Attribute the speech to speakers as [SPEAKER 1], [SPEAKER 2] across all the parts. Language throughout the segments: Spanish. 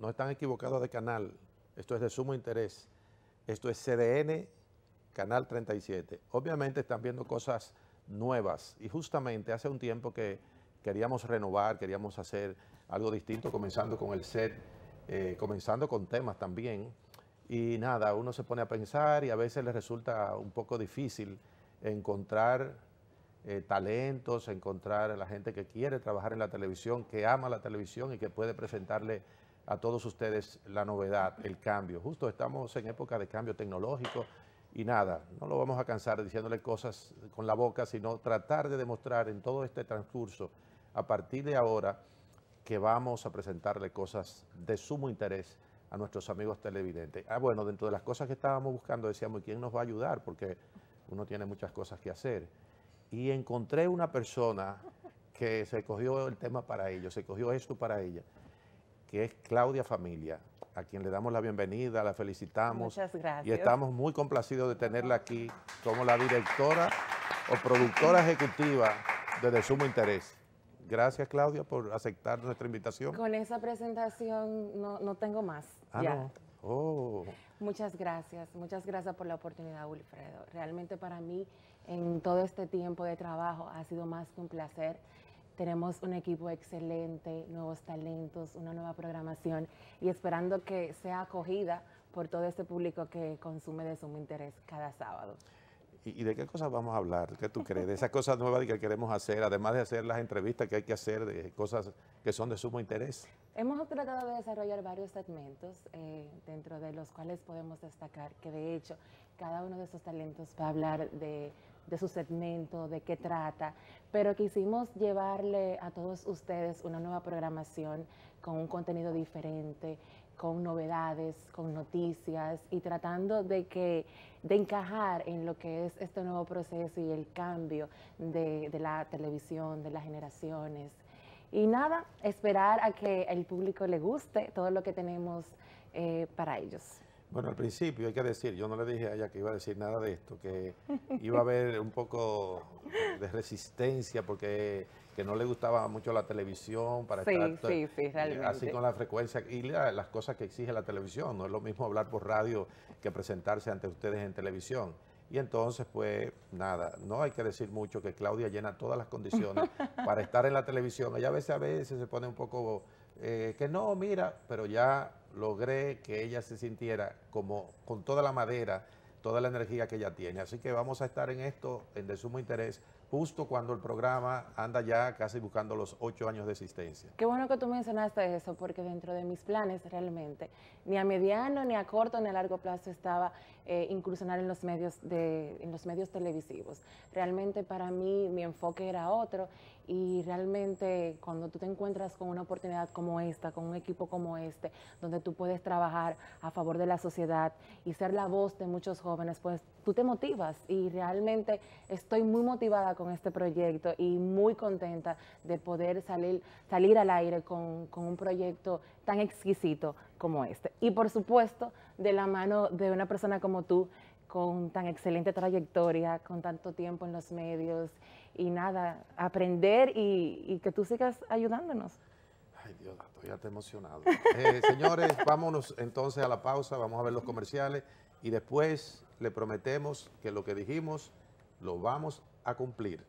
[SPEAKER 1] no están equivocados de canal, esto es de sumo interés, esto es CDN, Canal 37. Obviamente están viendo cosas nuevas y justamente hace un tiempo que queríamos renovar, queríamos hacer algo distinto, comenzando con el set, comenzando con temas también. Y nada, uno se pone a pensar y a veces le resulta un poco difícil encontrar talentos, encontrar a la gente que quiere trabajar en la televisión, que ama la televisión y que puede presentarle a todos ustedes la novedad, el cambio. Justo estamos en época de cambio tecnológico y nada, no lo vamos a cansar diciéndole cosas con la boca, sino tratar de demostrar en todo este transcurso, a partir de ahora, que vamos a presentarle cosas de sumo interés a nuestros amigos televidentes. Bueno, dentro de las cosas que estábamos buscando, decíamos, ¿quién nos va a ayudar? Porque uno tiene muchas cosas que hacer. Y encontré una persona que se cogió el tema para ello, se cogió esto para ella, que es Claudia Familia, a quien le damos la bienvenida, la felicitamos.
[SPEAKER 2] Muchas gracias.
[SPEAKER 1] Y estamos muy complacidos de tenerla aquí como la directora o productora ejecutiva de Sumo Interés. Gracias, Claudia, por aceptar nuestra invitación.
[SPEAKER 2] Con esa presentación no tengo más. Ya.
[SPEAKER 1] No. Oh.
[SPEAKER 2] Muchas gracias por la oportunidad, Wilfredo. Realmente para mí, en todo este tiempo de trabajo, ha sido más que un placer. Tenemos un equipo excelente, nuevos talentos, una nueva programación y esperando que sea acogida por todo este público que consume de sumo interés cada sábado.
[SPEAKER 1] ¿Y de qué cosas vamos a hablar? ¿Qué tú crees? De esas cosas nuevas que queremos hacer, además de hacer las entrevistas que hay que hacer, de cosas que son de sumo interés.
[SPEAKER 2] Hemos tratado de desarrollar varios segmentos, dentro de los cuales podemos destacar que de hecho cada uno de esos talentos va a hablar de su segmento, de qué trata, pero quisimos llevarle a todos ustedes una nueva programación con un contenido diferente, con novedades, con noticias y tratando de encajar en lo que es este nuevo proceso y el cambio de la televisión, de las generaciones. Y nada, esperar a que el público le guste todo lo que tenemos para ellos.
[SPEAKER 1] Bueno, al principio hay que decir, yo no le dije a ella que iba a decir nada de esto, que iba a haber un poco de resistencia porque que no le gustaba mucho la televisión para estar
[SPEAKER 2] sí, realmente.
[SPEAKER 1] así con la frecuencia y las cosas que exige la televisión. No es lo mismo hablar por radio que presentarse ante ustedes en televisión. Y entonces, pues, nada, no hay que decir mucho que Claudia llena todas las condiciones para estar en la televisión. Ella a veces se pone un poco, que no, mira, pero ya logré que ella se sintiera como con toda la madera, toda la energía que ella tiene. Así que vamos a estar en esto, en de sumo interés, justo cuando el programa anda ya casi buscando los 8 años de existencia.
[SPEAKER 2] Qué bueno que tú mencionaste eso, porque dentro de mis planes realmente, ni a mediano, ni a corto, ni a largo plazo estaba incursionar en los medios televisivos. Realmente para mí mi enfoque era otro y realmente cuando tú te encuentras con una oportunidad como esta, con un equipo como este, donde tú puedes trabajar a favor de la sociedad y ser la voz de muchos jóvenes, pues tú te motivas y realmente estoy muy motivada con este proyecto y muy contenta de poder salir al aire con un proyecto tan exquisito como este. Y por supuesto, de la mano de una persona como tú, con tan excelente trayectoria, con tanto tiempo en los medios y nada, aprender y que tú sigas ayudándonos.
[SPEAKER 1] Ay, Dios, estoy hasta emocionado. Señores, vámonos entonces a la pausa, vamos a ver los comerciales y después le prometemos que lo que dijimos lo vamos a cumplir.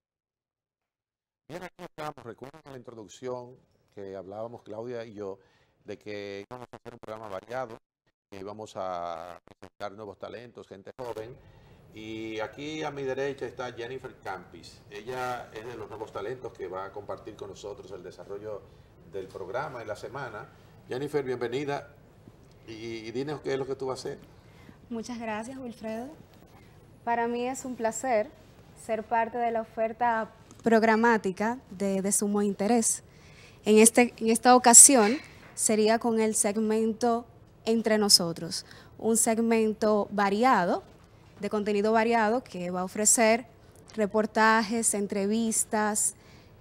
[SPEAKER 1] Bien, aquí estamos. Recuerden la introducción que hablábamos Claudia y yo, de que íbamos a hacer un programa variado, íbamos a presentar nuevos talentos, gente joven. Y aquí a mi derecha está Jennifer Campis. Ella es de los nuevos talentos que va a compartir con nosotros el desarrollo del programa en la semana. Jennifer, bienvenida. Y dinos qué es lo que tú vas a hacer.
[SPEAKER 3] Muchas gracias, Wilfredo. Para mí es un placer ser parte de la oferta programática de Sumo Interés. En esta ocasión sería con el segmento Entre Nosotros, un segmento variado, de contenido variado, que va a ofrecer reportajes, entrevistas,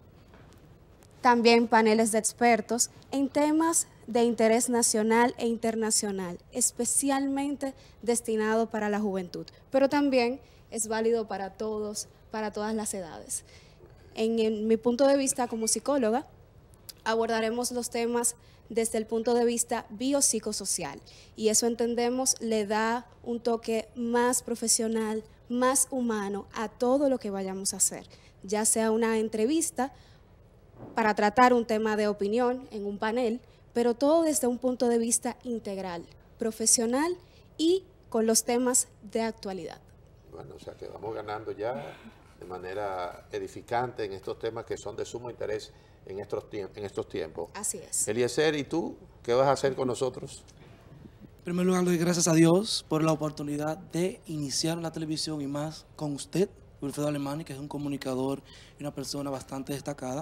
[SPEAKER 3] también paneles de expertos en temas de interés nacional e internacional, especialmente destinado para la juventud, pero también es válido para todos, para todas las edades. En mi punto de vista como psicóloga, abordaremos los temas desde el punto de vista biopsicosocial, y eso entendemos le da un toque más profesional, más humano a todo lo que vayamos a hacer, ya sea una entrevista para tratar un tema de opinión en un panel, pero todo desde un punto de vista integral, profesional y con los temas de actualidad.
[SPEAKER 1] Bueno, o sea que vamos ganando ya de manera edificante en estos temas que son de sumo interés en estos tiempos.
[SPEAKER 3] Así es.
[SPEAKER 1] Eliezer, ¿y tú qué vas a hacer con nosotros?
[SPEAKER 4] En primer lugar, doy gracias a Dios por la oportunidad de iniciar la televisión y más con usted, Wilfredo Alemani, que es un comunicador y una persona bastante destacada.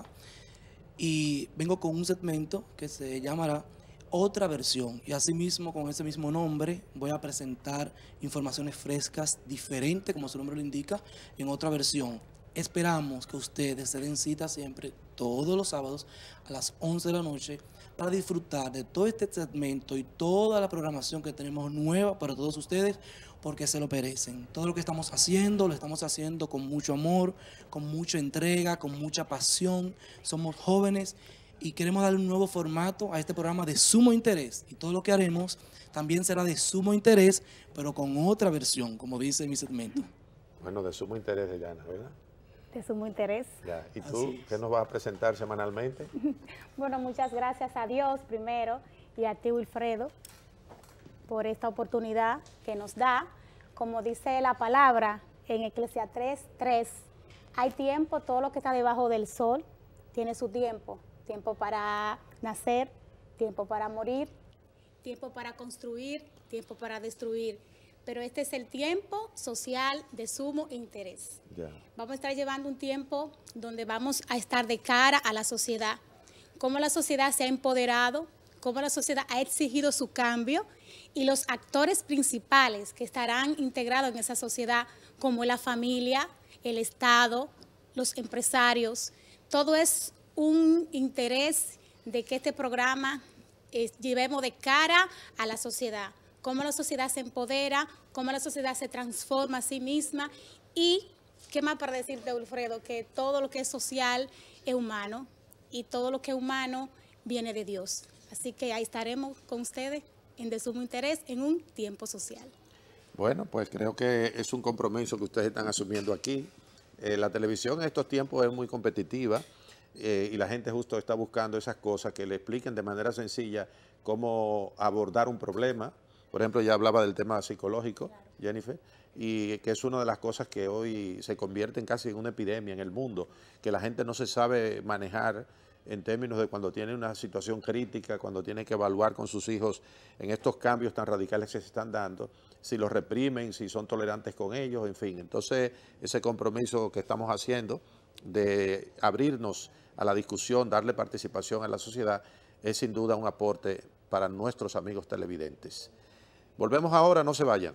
[SPEAKER 4] Y vengo con un segmento que se llamará Otra Versión, y asimismo con ese mismo nombre voy a presentar informaciones frescas, diferentes, como su nombre lo indica, en Otra Versión. Esperamos que ustedes se den cita siempre todos los sábados a las 11 de la noche para disfrutar de todo este segmento y toda la programación que tenemos nueva para todos ustedes, porque se lo merecen. Todo lo que estamos haciendo, lo estamos haciendo con mucho amor, con mucha entrega, con mucha pasión. Somos jóvenes y queremos darle un nuevo formato a este programa de sumo interés. Y todo lo que haremos también será de sumo interés, pero con otra versión, como dice mi segmento.
[SPEAKER 1] Bueno, de sumo interés de Yana, ¿verdad?
[SPEAKER 5] De sumo interés.
[SPEAKER 1] Ya. ¿Y tú qué nos vas a presentar semanalmente?
[SPEAKER 5] Bueno, muchas gracias a Dios primero y a ti, Wilfredo, por esta oportunidad que nos da. Como dice la palabra en Eclesiastés 3, hay tiempo, todo lo que está debajo del sol tiene su tiempo. Tiempo para nacer, tiempo para morir, tiempo para construir, tiempo para destruir. Pero este es el tiempo social de sumo interés.
[SPEAKER 1] Ya.
[SPEAKER 5] Vamos a estar llevando un tiempo donde vamos a estar de cara a la sociedad, cómo la sociedad se ha empoderado, cómo la sociedad ha exigido su cambio, y los actores principales que estarán integrados en esa sociedad, como la familia, el Estado, los empresarios. Todo es un interés de que este programa llevemos de cara a la sociedad, cómo la sociedad se empodera, cómo la sociedad se transforma a sí misma. Y qué más para decirte, Wilfredo, que todo lo que es social es humano, y todo lo que es humano viene de Dios. Así que ahí estaremos con ustedes en De Sumo Interés en un tiempo social.
[SPEAKER 1] Bueno, pues creo que es un compromiso que ustedes están asumiendo aquí. La televisión en estos tiempos es muy competitiva, y la gente justo está buscando esas cosas que le expliquen de manera sencilla cómo abordar un problema. Por ejemplo, ya hablaba del tema psicológico, claro, Jennifer, y que es una de las cosas que hoy se convierte casi en una epidemia en el mundo, que la gente no se sabe manejar en términos de cuando tiene una situación crítica, cuando tiene que evaluar con sus hijos en estos cambios tan radicales que se están dando, si los reprimen, si son tolerantes con ellos, en fin. Entonces, ese compromiso que estamos haciendo de abrirnos a la discusión, darle participación a la sociedad, es sin duda un aporte para nuestros amigos televidentes. Volvemos ahora, no se vayan.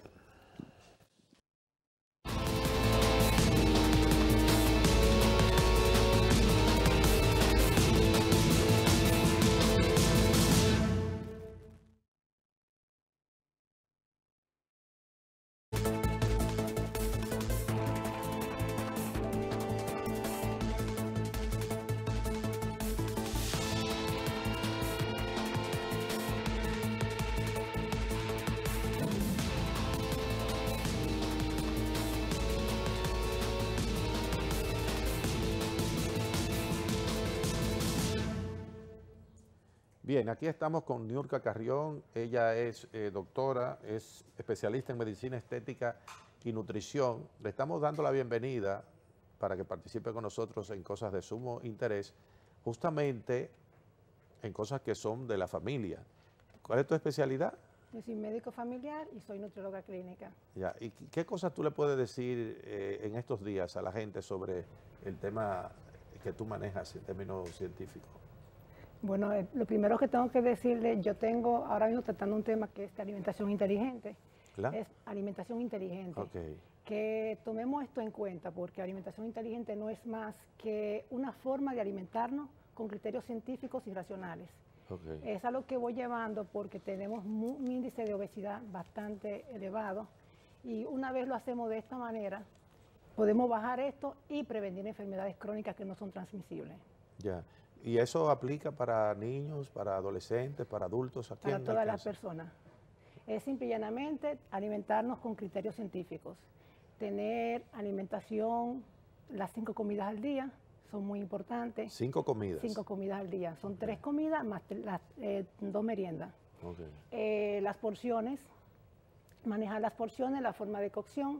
[SPEAKER 1] Bien, aquí estamos con Niurka Carrión. Ella es doctora, es especialista en medicina estética y nutrición. Le estamos dando la bienvenida para que participe con nosotros en cosas de sumo interés, justamente en cosas que son de la familia. ¿Cuál es tu especialidad?
[SPEAKER 6] Yo soy médico familiar y soy nutrióloga clínica.
[SPEAKER 1] Ya, ¿y qué cosas tú le puedes decir en estos días a la gente sobre el tema que tú manejas en términos científicos?
[SPEAKER 6] Bueno, lo primero que tengo que decirle, yo tengo ahora mismo tratando un tema que es de alimentación inteligente.
[SPEAKER 1] ¿La?
[SPEAKER 6] Es alimentación inteligente.
[SPEAKER 1] Okay.
[SPEAKER 6] Que tomemos esto en cuenta, porque alimentación inteligente no es más que una forma de alimentarnos con criterios científicos y racionales.
[SPEAKER 1] Okay.
[SPEAKER 6] Es a lo que voy llevando porque tenemos un índice de obesidad bastante elevado y una vez lo hacemos de esta manera, podemos bajar esto y prevenir enfermedades crónicas que no son transmisibles.
[SPEAKER 1] Ya. ¿Y eso aplica para niños, para adolescentes, para adultos?
[SPEAKER 6] Para todas las personas. Es simple y llanamente alimentarnos con criterios científicos. Tener alimentación, las 5 comidas al día, son muy importantes.
[SPEAKER 1] 5 comidas.
[SPEAKER 6] 5 comidas al día. Son 3 comidas más las 2 meriendas.
[SPEAKER 1] Okay.
[SPEAKER 6] Las porciones, manejar las porciones, la forma de cocción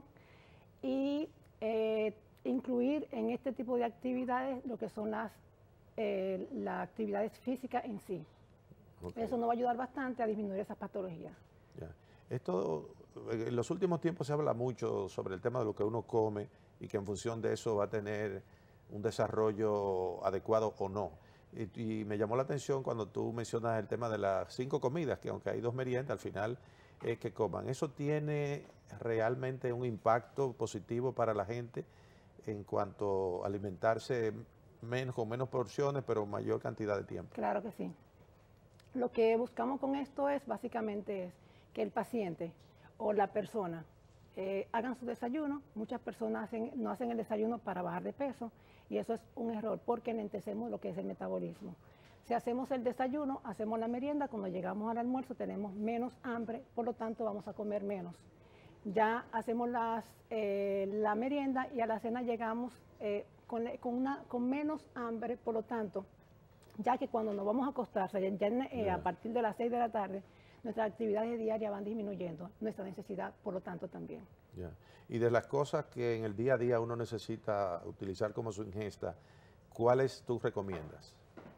[SPEAKER 6] y incluir en este tipo de actividades lo que son las actividades físicas en sí. Okay. Eso nos va a ayudar bastante a disminuir esas patologías.
[SPEAKER 1] Ya. Esto, en los últimos tiempos se habla mucho sobre el tema de lo que uno come y que en función de eso va a tener un desarrollo adecuado o no. Y me llamó la atención cuando tú mencionas el tema de las 5 comidas, que aunque hay 2 meriendas, al final es que coman. ¿Eso tiene realmente un impacto positivo para la gente en cuanto a alimentarse con menos porciones, pero mayor cantidad de tiempo?
[SPEAKER 6] Claro que sí. Lo que buscamos con esto es básicamente que el paciente o la persona hagan su desayuno. Muchas personas no hacen el desayuno para bajar de peso y eso es un error porque enlentecemos lo que es el metabolismo. Si hacemos el desayuno, hacemos la merienda, cuando llegamos al almuerzo tenemos menos hambre, por lo tanto vamos a comer menos. Ya hacemos la merienda y a la cena llegamos con menos hambre, por lo tanto, ya que cuando nos vamos a acostar, a partir de las 6 de la tarde, nuestras actividades diarias van disminuyendo, nuestra necesidad, por lo tanto, también.
[SPEAKER 1] Ya. Y de las cosas que en el día a día uno necesita utilizar como su ingesta, ¿cuáles tú recomiendas?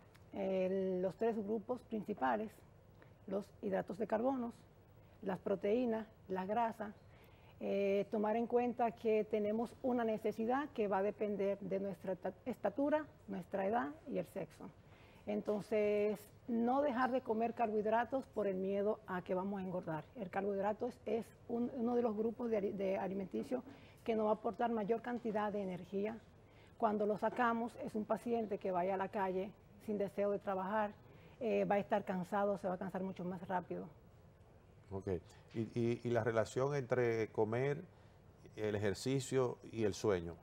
[SPEAKER 6] Los 3 grupos principales, los hidratos de carbono, las proteínas, las grasas. Tomar en cuenta que tenemos una necesidad que va a depender de nuestra estatura, nuestra edad y el sexo. Entonces, no dejar de comer carbohidratos por el miedo a que vamos a engordar. El carbohidrato es uno de los grupos de alimenticios que nos va a aportar mayor cantidad de energía. Cuando lo sacamos, es un paciente que vaya a la calle sin deseo de trabajar, va a estar cansado, se va a cansar mucho más rápido.
[SPEAKER 1] Ok. ¿Y la relación entre comer, el ejercicio y el sueño?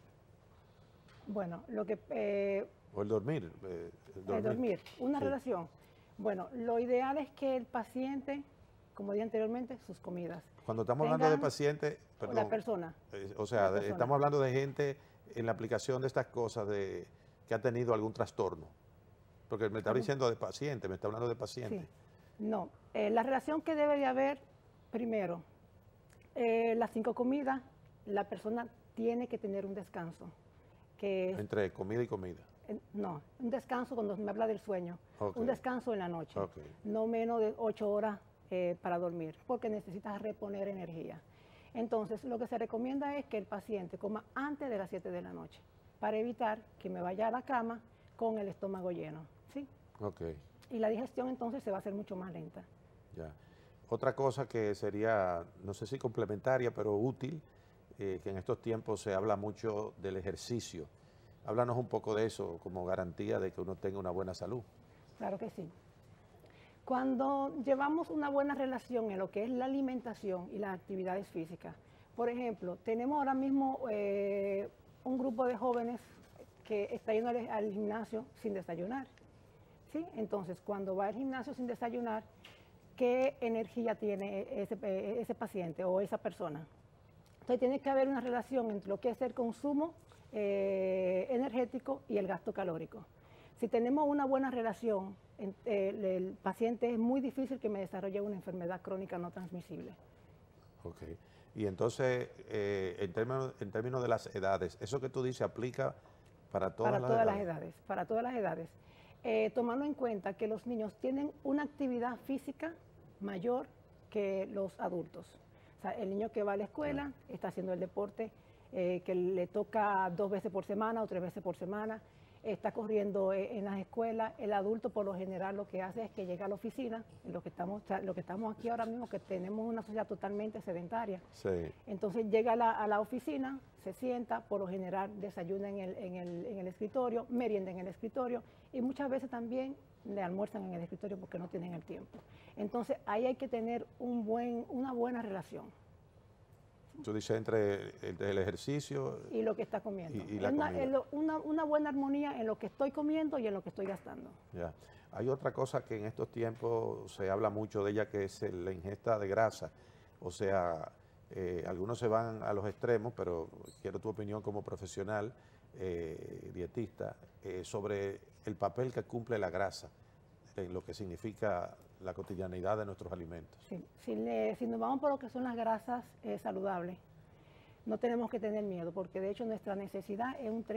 [SPEAKER 6] Bueno,
[SPEAKER 1] o el dormir.
[SPEAKER 6] El dormir. Una relación. Bueno, lo ideal es que el paciente, como dije anteriormente, sus comidas.
[SPEAKER 1] Cuando estamos hablando de pacientes, perdón.
[SPEAKER 6] La persona.
[SPEAKER 1] O sea, estamos hablando de gente en la aplicación de estas cosas que ha tenido algún trastorno. Porque me está diciendo de paciente, me está hablando de paciente.
[SPEAKER 6] Sí. No, la relación que debe de haber, primero, las 5 comidas, la persona tiene que tener un descanso.
[SPEAKER 1] Entre comida y comida.
[SPEAKER 6] No, un descanso cuando me habla del sueño,
[SPEAKER 1] Okay.
[SPEAKER 6] Un descanso en la noche,
[SPEAKER 1] Okay.
[SPEAKER 6] No menos de 8 horas para dormir, porque necesitas reponer energía. Entonces, lo que se recomienda es que el paciente coma antes de las 7 de la noche, para evitar que me vaya a la cama con el estómago lleno, ¿sí?
[SPEAKER 1] Okay.
[SPEAKER 6] Y la digestión entonces se va a hacer mucho más lenta.
[SPEAKER 1] Ya. Otra cosa que sería, no sé si complementaria, pero útil, que en estos tiempos se habla mucho del ejercicio. Háblanos un poco de eso como garantía de que uno tenga una buena salud.
[SPEAKER 6] Claro que sí. Cuando llevamos una buena relación en lo que es la alimentación y las actividades físicas, por ejemplo, tenemos ahora mismo un grupo de jóvenes que está yendo al gimnasio sin desayunar, ¿sí? Entonces, cuando va al gimnasio sin desayunar, ¿qué energía tiene ese paciente o esa persona? Entonces, tiene que haber una relación entre lo que es el consumo energético y el gasto calórico. Si tenemos una buena relación el paciente es muy difícil que me desarrolle una enfermedad crónica no transmisible.
[SPEAKER 1] Ok. Y entonces, en términos de las edades, ¿eso que tú dices aplica para todas las edades?
[SPEAKER 6] Para todas las edades. Tomando en cuenta que los niños tienen una actividad física mayor que los adultos. O sea, el niño que va a la escuela está haciendo el deporte que le toca 2 veces por semana o 3 veces por semana, está corriendo en las escuelas. El adulto por lo general lo que hace es que llega a la oficina, lo que estamos aquí ahora mismo, que tenemos una sociedad totalmente sedentaria.
[SPEAKER 1] Sí.
[SPEAKER 6] Entonces llega a la oficina, se sienta, por lo general desayuna en el escritorio, merienda en el escritorio y muchas veces también le almuerzan en el escritorio porque no tienen el tiempo. Entonces ahí hay que tener una buena relación.
[SPEAKER 1] Tú dices entre el ejercicio
[SPEAKER 6] y lo que está comiendo.
[SPEAKER 1] Y la comida.
[SPEAKER 6] Una buena armonía en lo que estoy comiendo y en lo que estoy gastando.
[SPEAKER 1] Ya. Hay otra cosa que en estos tiempos se habla mucho de ella, que es la ingesta de grasa. O sea, algunos se van a los extremos, pero quiero tu opinión como profesional, dietista, sobre el papel que cumple la grasa en lo que significa la cotidianidad de nuestros alimentos. Sí.
[SPEAKER 6] Si nos vamos por lo que son las grasas saludables, no tenemos que tener miedo, porque de hecho nuestra necesidad es un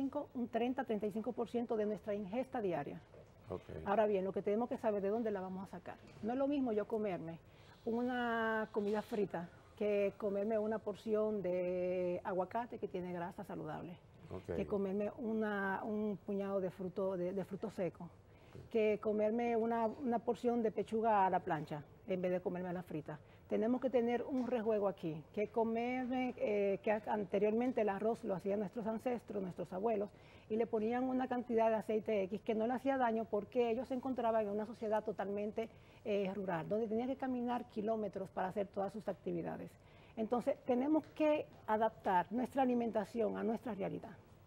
[SPEAKER 6] 30-35% de nuestra ingesta diaria.
[SPEAKER 1] Okay.
[SPEAKER 6] Ahora bien, lo que tenemos que saber de dónde la vamos a sacar. No es lo mismo yo comerme una comida frita que comerme una porción de aguacate que tiene grasa saludable, que comerme un puñado de fruto seco, que comerme una porción de pechuga a la plancha en vez de comerme a la frita. Tenemos que tener un rejuego aquí, que comerme, que anteriormente el arroz lo hacían nuestros ancestros, nuestros abuelos, y le ponían una cantidad de aceite X que no le hacía daño porque ellos se encontraban en una sociedad totalmente rural, donde tenían que caminar kilómetros para hacer todas sus actividades. Entonces tenemos que adaptar nuestra alimentación a nuestra realidad.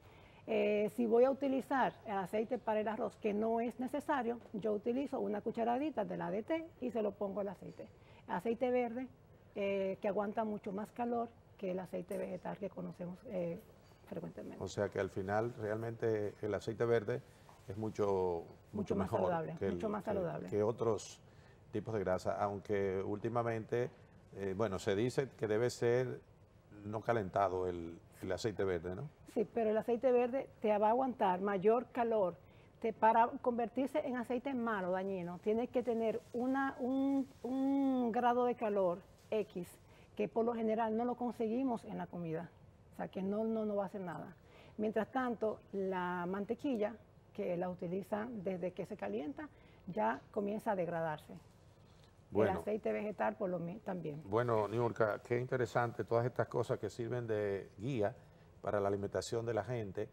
[SPEAKER 6] Si voy a utilizar el aceite para el arroz, que no es necesario, yo utilizo una cucharadita del ADT y se lo pongo al aceite. Aceite verde, que aguanta mucho más calor que el aceite vegetal que conocemos frecuentemente.
[SPEAKER 1] O sea que al final realmente el aceite verde es mucho
[SPEAKER 6] más
[SPEAKER 1] mejor
[SPEAKER 6] saludable, mucho más saludable
[SPEAKER 1] que otros tipos de grasa, aunque últimamente, bueno, se dice que debe ser no calentado el aceite verde, ¿no?
[SPEAKER 6] Sí, pero el aceite verde te va a aguantar mayor calor. Para convertirse en aceite malo, dañino, tiene que tener un grado de calor X, que por lo general no lo conseguimos en la comida. O sea, que no va a hacer nada. Mientras tanto, la mantequilla, que la utilizan desde que se calienta, ya comienza a degradarse. Bueno, el aceite vegetal por lo menos también.
[SPEAKER 1] Bueno, Niurka, qué interesante todas estas cosas que sirven de guía para la alimentación de la gente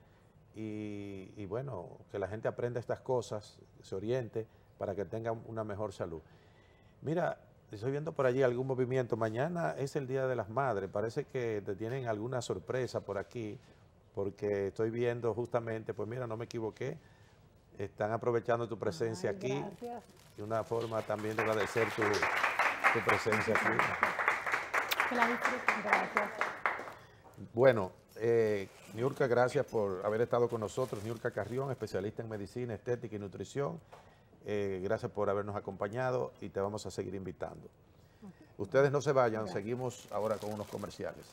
[SPEAKER 1] y bueno, que la gente aprenda estas cosas, se oriente para que tengan una mejor salud. Mira, estoy viendo por allí algún movimiento. Mañana es el Día de las Madres. Parece que te tienen alguna sorpresa por aquí, porque estoy viendo justamente, pues mira, no me equivoqué, están aprovechando tu presencia aquí.
[SPEAKER 6] Gracias.
[SPEAKER 1] Y una forma también de agradecer tu presencia aquí.
[SPEAKER 6] Que la disfruten. Gracias.
[SPEAKER 1] Bueno, Niurka, gracias por haber estado con nosotros. Niurka Carrión, especialista en medicina, estética y nutrición. Gracias por habernos acompañado y te vamos a seguir invitando. Ustedes no se vayan, seguimos ahora con unos comerciales.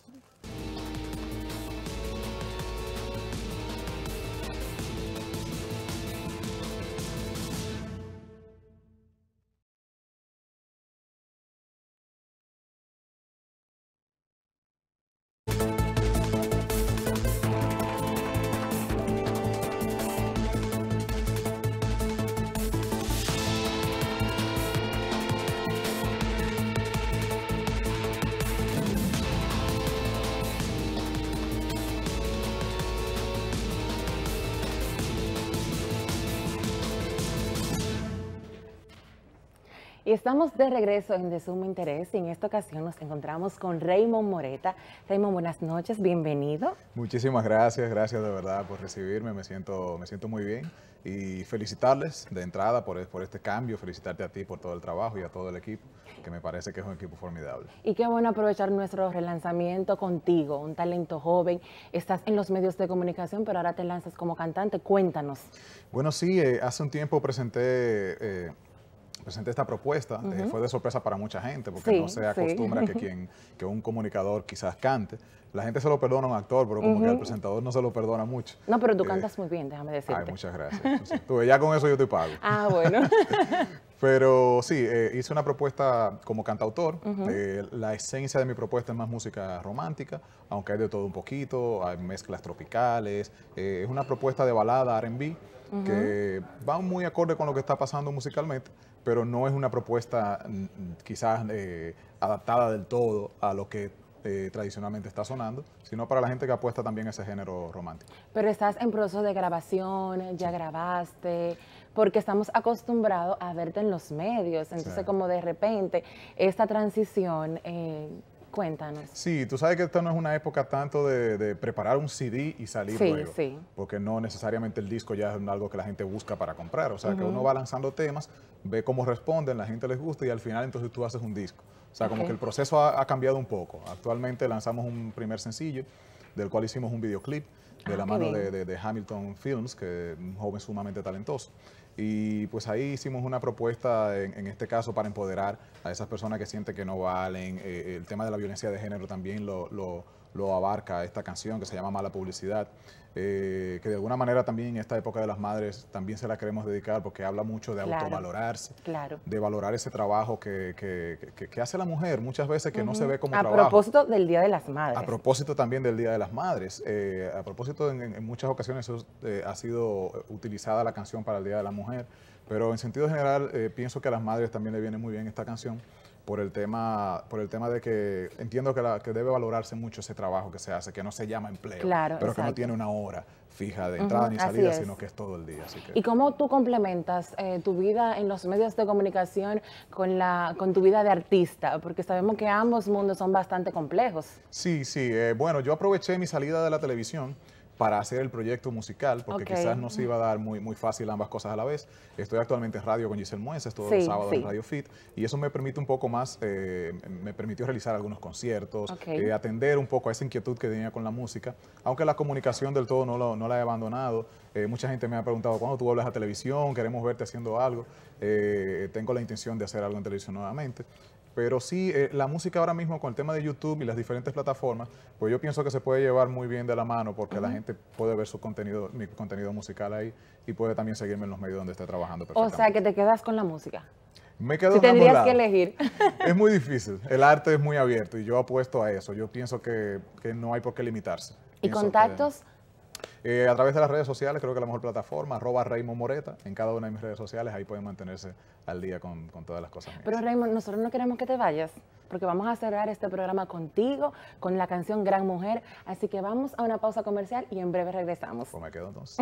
[SPEAKER 2] Y estamos de regreso en De Sumo Interés y en esta ocasión nos encontramos con Raymond Moreta. Raymond, buenas noches, bienvenido.
[SPEAKER 7] Muchísimas gracias de verdad por recibirme, me siento muy bien y felicitarles de entrada por este cambio, felicitarte a ti por todo el trabajo y a todo el equipo, que me parece que es un equipo formidable.
[SPEAKER 2] Y qué bueno aprovechar nuestro relanzamiento contigo, un talento joven, estás en los medios de comunicación, pero ahora te lanzas como cantante, cuéntanos.
[SPEAKER 7] Bueno, sí, hace un tiempo presenté esta propuesta, fue de sorpresa para mucha gente, porque no se acostumbra que un comunicador quizás cante. La gente se lo perdona a un actor, pero como que al presentador no se lo perdona mucho.
[SPEAKER 2] No, pero tú cantas muy bien, déjame decirte.
[SPEAKER 7] Ay, muchas gracias. Tú, ya con eso yo te pago.
[SPEAKER 2] Ah, bueno.
[SPEAKER 7] Pero sí, hice una propuesta como cantautor. La esencia de mi propuesta es más música romántica, aunque hay de todo un poquito, hay mezclas tropicales. Es una propuesta de balada R&B que va muy acorde con lo que está pasando musicalmente, pero no es una propuesta quizás adaptada del todo a lo que tradicionalmente está sonando, sino para la gente que apuesta también a ese género romántico.
[SPEAKER 2] Pero estás en proceso de grabación, ya grabaste, porque estamos acostumbrados a verte en los medios, entonces como de repente esta transición, cuéntanos.
[SPEAKER 7] Sí, tú sabes que esta no es una época tanto de preparar un CD y salir luego, porque no necesariamente el disco ya es algo que la gente busca para comprar, o sea que uno va lanzando temas, ve cómo responden, la gente les gusta y al final entonces tú haces un disco. O sea, como que el proceso ha cambiado un poco. Actualmente lanzamos un primer sencillo, del cual hicimos un videoclip de la mano de Hamilton Films, que es un joven sumamente talentoso. Y pues ahí hicimos una propuesta, en este caso, para empoderar a esas personas que sienten que no valen. El tema de la violencia de género también lo abarca esta canción que se llama Mala Publicidad, que de alguna manera también en esta época de las madres también se la queremos dedicar porque habla mucho de autovalorarse, de valorar ese trabajo que hace la mujer muchas veces que no se ve como trabajo.
[SPEAKER 2] A propósito del Día de las Madres.
[SPEAKER 7] A propósito también del Día de las Madres. A propósito, en muchas ocasiones ha sido utilizada la canción para el Día de la Mujer, pero en sentido general pienso que a las madres también le viene muy bien esta canción. Por el tema de que entiendo que debe valorarse mucho ese trabajo que se hace, que no se llama empleo, pero que no tiene una hora fija de entrada ni salida, sino que es todo el día. Así que.
[SPEAKER 2] ¿Y cómo tú complementas tu vida en los medios de comunicación con tu vida de artista? Porque sabemos que ambos mundos son bastante complejos.
[SPEAKER 7] Sí. Bueno, yo aproveché mi salida de la televisión para hacer el proyecto musical, porque quizás no se iba a dar muy fácil ambas cosas a la vez. Estoy actualmente en radio con Giselle Mueces, todos los sábados en Radio Fit, y eso me permite un poco más, me permitió realizar algunos conciertos, atender un poco a esa inquietud que tenía con la música, aunque la comunicación del todo no la he abandonado. Mucha gente me ha preguntado, ¿cuándo tú vuelves a televisión? Queremos verte haciendo algo. Tengo la intención de hacer algo en televisión nuevamente. Pero sí, la música ahora mismo con el tema de YouTube y las diferentes plataformas, pues yo pienso que se puede llevar muy bien de la mano porque la gente puede ver mi contenido musical ahí y puede también seguirme en los medios donde esté trabajando perfectamente.
[SPEAKER 2] O sea, que te quedas con la música.
[SPEAKER 7] Me quedo
[SPEAKER 2] si tendrías que elegir.
[SPEAKER 7] Es muy difícil. El arte es muy abierto y yo apuesto a eso. Yo pienso que no hay por qué limitarse.
[SPEAKER 2] ¿Y contactos?
[SPEAKER 7] A través de las redes sociales, creo que la mejor plataforma, @Raymond Moreta, en cada una de mis redes sociales, ahí pueden mantenerse al día con todas las cosas mías.
[SPEAKER 2] Pero Raymond, nosotros no queremos que te vayas, porque vamos a cerrar este programa contigo, con la canción Gran Mujer, así que vamos a una pausa comercial y en breve regresamos.
[SPEAKER 7] Pues me quedo entonces.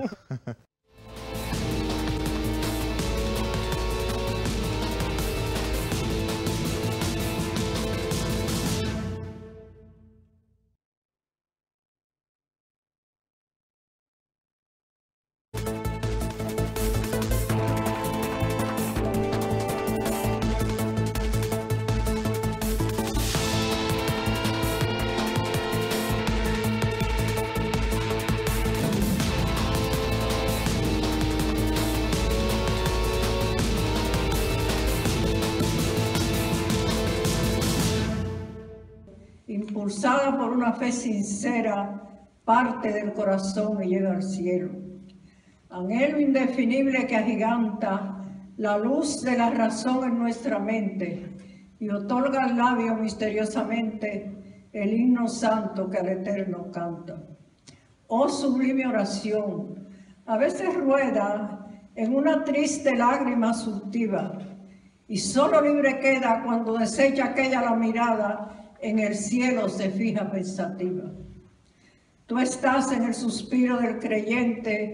[SPEAKER 8] Impulsada por una fe sincera, parte del corazón y llega al cielo. Anhelo indefinible que agiganta la luz de la razón en nuestra mente y otorga al labio misteriosamente el himno santo que al Eterno canta. Oh sublime oración, a veces rueda en una triste lágrima surtiva y solo libre queda cuando desecha aquella la mirada en el cielo se fija pensativa. Tú estás en el suspiro del creyente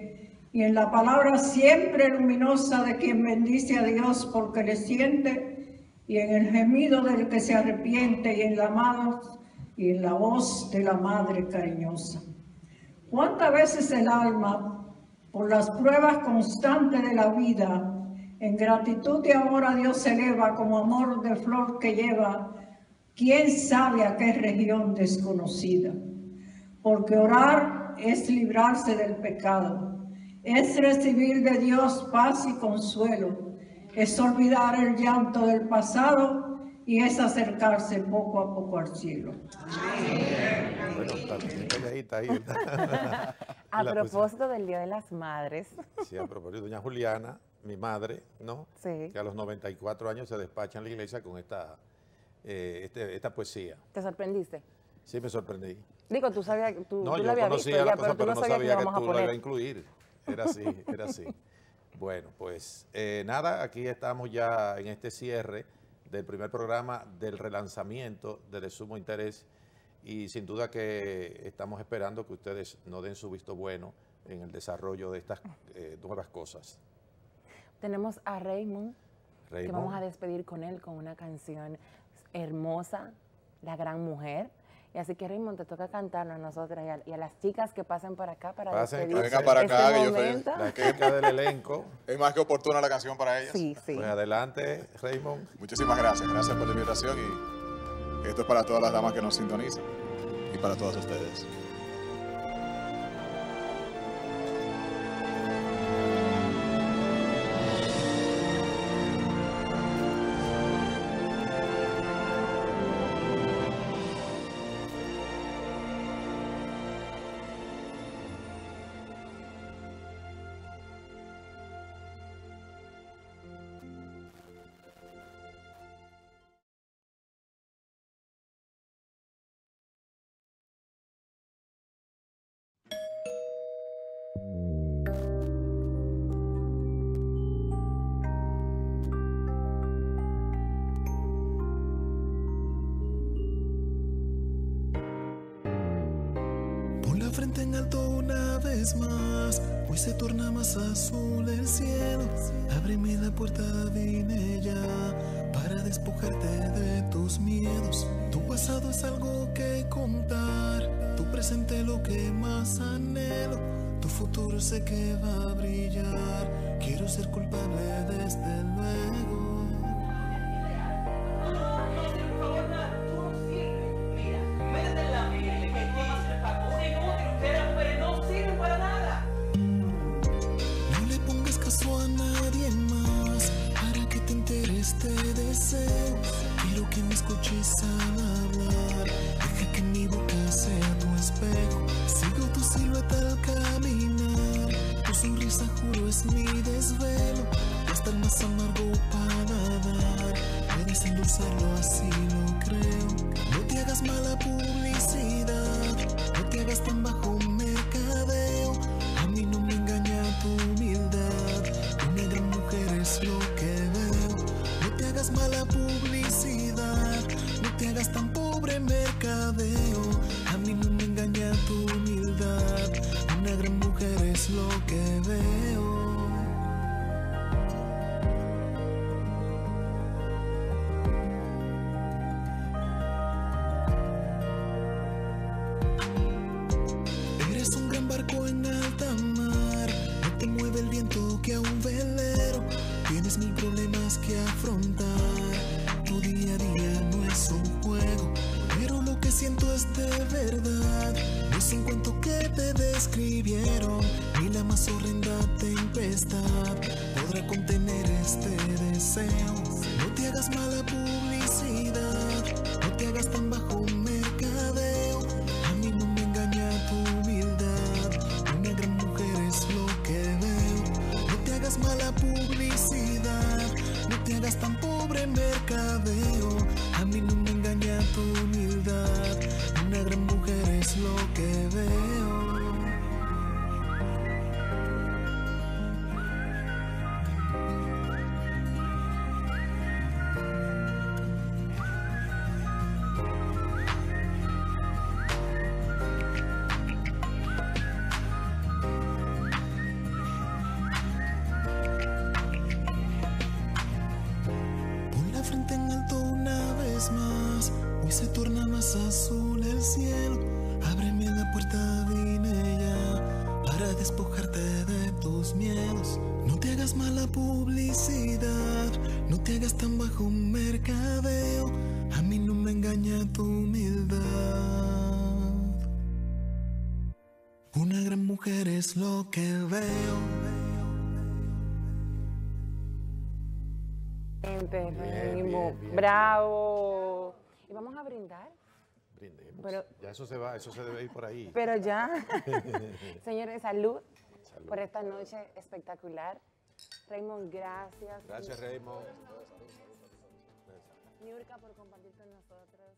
[SPEAKER 8] y en la palabra siempre luminosa de quien bendice a Dios porque le siente, y en el gemido del que se arrepiente, y en la voz de la madre cariñosa. ¿Cuántas veces el alma, por las pruebas constantes de la vida, en gratitud y amor a Dios se eleva como amor de flor que lleva, quién sabe a qué región desconocida? Porque orar es librarse del pecado, es recibir de Dios paz y consuelo, es olvidar el llanto del pasado y es acercarse poco a poco al cielo.
[SPEAKER 1] Bueno, está bien calladita ahí.
[SPEAKER 2] A propósito del Día de las Madres.
[SPEAKER 1] Sí, a propósito, doña Juliana, mi madre, ¿no?
[SPEAKER 2] Sí.
[SPEAKER 1] Que a los 94 años se despacha en la iglesia con esta poesía.
[SPEAKER 2] ¿Te sorprendiste?
[SPEAKER 1] Sí, me sorprendí.
[SPEAKER 2] Digo, tú sabías, tú
[SPEAKER 1] No,
[SPEAKER 2] lo
[SPEAKER 1] yo
[SPEAKER 2] habías visto
[SPEAKER 1] conocía
[SPEAKER 2] ya,
[SPEAKER 1] la cosa, pero no sabía que
[SPEAKER 2] íbamos a
[SPEAKER 1] tú la
[SPEAKER 2] poner.
[SPEAKER 1] ibas a incluir. Era así, era así. Bueno, pues nada, aquí estamos ya en este cierre del primer programa del relanzamiento de Sumo Interés, y sin duda que estamos esperando que ustedes nos den su visto bueno en el desarrollo de estas nuevas cosas.
[SPEAKER 2] Tenemos a Raymond, que vamos a despedir con él con una canción hermosa, La Gran Mujer. Y así que, Raymond, te toca cantarnos a nosotras y a las chicas que pasen para acá para despedir
[SPEAKER 7] vengan para acá,
[SPEAKER 2] este
[SPEAKER 7] que
[SPEAKER 2] momento.
[SPEAKER 1] La chica del elenco.
[SPEAKER 7] Es más que oportuna la canción para ellas.
[SPEAKER 2] Sí, sí.
[SPEAKER 1] Pues adelante, Raymond.
[SPEAKER 7] Muchísimas gracias. Gracias por la invitación y esto es para todas las damas que nos sintonizan y para todas ustedes.
[SPEAKER 9] Frente en alto una vez más, hoy se torna más azul el cielo. Ábreme la puerta, vine ya, para despojarte de tus miedos. Tu pasado es algo que contar, tu presente lo que más anhelo. Tu futuro sé que va a brillar, quiero ser culpable desde luego. Te deseo, quiero que me escuches al hablar. Deja que mi boca sea tu espejo. Sigo tu silueta al caminar. Tu sonrisa, juro, es mi desvelo. Y hasta el más amargo paladar puedes endulzarlo, así lo creo. No te hagas mala publicidad, no te hagas tan bajo mercadeo. A mí no me engaña tu humildad. Una gran mujer es lo que veo. No te hagas mala publicidad, no te hagas tan pobre mercadeo. A mí no me engaña tu humildad, una gran mujer es lo que veo. Eres un gran barco en alta mar, no te mueve el viento que a un velero. Tienes mil problemas que afrontar, tu día a día no es un juego, pero lo que siento es de verdad. No es un cuento que te describieron, ni la más horrenda tempestad podrá contener este deseo. No te hagas mala publicidad, no te hagas tan bajo mercadeo. A mí no me engaña tu humildad, una gran mujer es lo que veo. No te hagas mala publicidad, no te hagas tan pobre mercadeo. A mí no me engaña tu humildad, una gran mujer es lo que veo. Hoy se torna más azul el cielo. Ábreme la puerta, vine ya, para despojarte de tus miedos. No te hagas mala publicidad, no te hagas tan bajo mercadeo. A mí no me engaña tu humildad. Una gran mujer es lo que veo.
[SPEAKER 2] Bien, bravo. ¿Y vamos a brindar?
[SPEAKER 1] Brindemos.
[SPEAKER 2] Pero,
[SPEAKER 1] ya eso se va, eso se debe ir por ahí.
[SPEAKER 2] Pero ya. Señores, salud por esta noche espectacular. Raymond, gracias.
[SPEAKER 1] Gracias, Raymond.
[SPEAKER 2] Niurka, por compartir con nosotros.